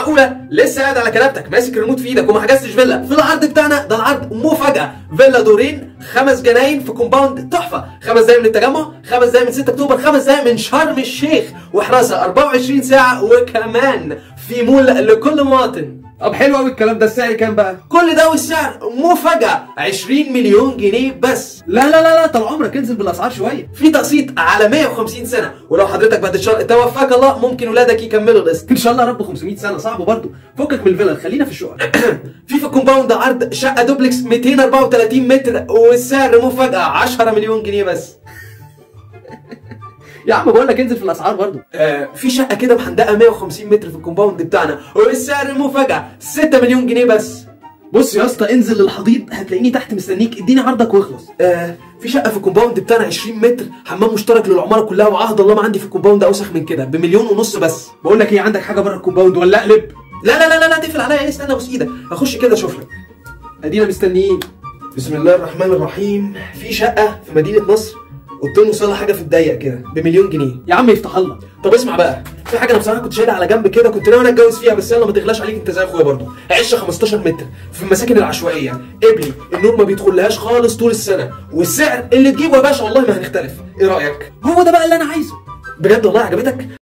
معقوله لسه قاعد على كنبتك ماسك الريموت في ايدك وما حجزتش فيلا؟ في العرض بتاعنا ده العرض مفاجاه، فيلا دورين 5 جناين في كومباوند تحفه، 5 دقايق من التجمع، 5 دقايق من 6 اكتوبر، 5 دقايق من شرم الشيخ، وحراسه 24 ساعه، وكمان في مول لكل مواطن. طب حلو قوي الكلام ده. السعر كام بقى؟ كل ده والسعر مفاجاه 20 مليون جنيه بس. لا طال عمرك انزل بالاسعار شويه. في تقسيط على 150 سنه، ولو حضرتك بعد الشهر توفاك الله ممكن ولادك يكملوا القسط. ان شاء الله يا رب. 500 سنه صعب برضه. فكك من الفيلا، خلينا في الشقق. في الكومباوند عرض شقه دوبلكس 234 متر والسعر مفاجاه 10 مليون جنيه بس. يا عم بقول لك انزل في الاسعار برضه. في شقه كده محندقه 150 متر في الكومباوند بتاعنا والسعر مفاجاه 6 مليون جنيه بس. بص يا اسطى، انزل للحضيض هتلاقيني تحت مستنيك، اديني عرضك واخلص. في شقه في الكومباوند بتاعنا 20 متر، حمام مشترك للعماره كلها، وعهد الله ما عندي في الكومباوند اوسخ من كده، بمليون ونص بس. بقول لك ايه، عندك حاجه بره الكومباوند ولا اقلب؟ لا تقفل عليا ايه؟ استنى ابوس ايدك اخش كده اشوف لك. ادينا مستنيين. بسم الله الرحمن الرحيم. في شقه في مدينه نصر، قلت له وصلها حاجه في الضيق كده بمليون جنيه. يا عم يفتح الله. طب اسمع بقى، في حاجه انا بصراحه كنت شايلها على جنب كده، كنت ناوي انا اتجوز فيها، بس يلا ما تغلاش عليك انت زي اخويا برضه. عشه 15 متر في المساكن العشوائيه، قبلي النور ما بيدخلهاش خالص طول السنه، والسعر اللي تجيبه يا باشا والله ما هنختلف. ايه رايك؟ هو ده بقى اللي انا عايزه. بجد والله عجبتك؟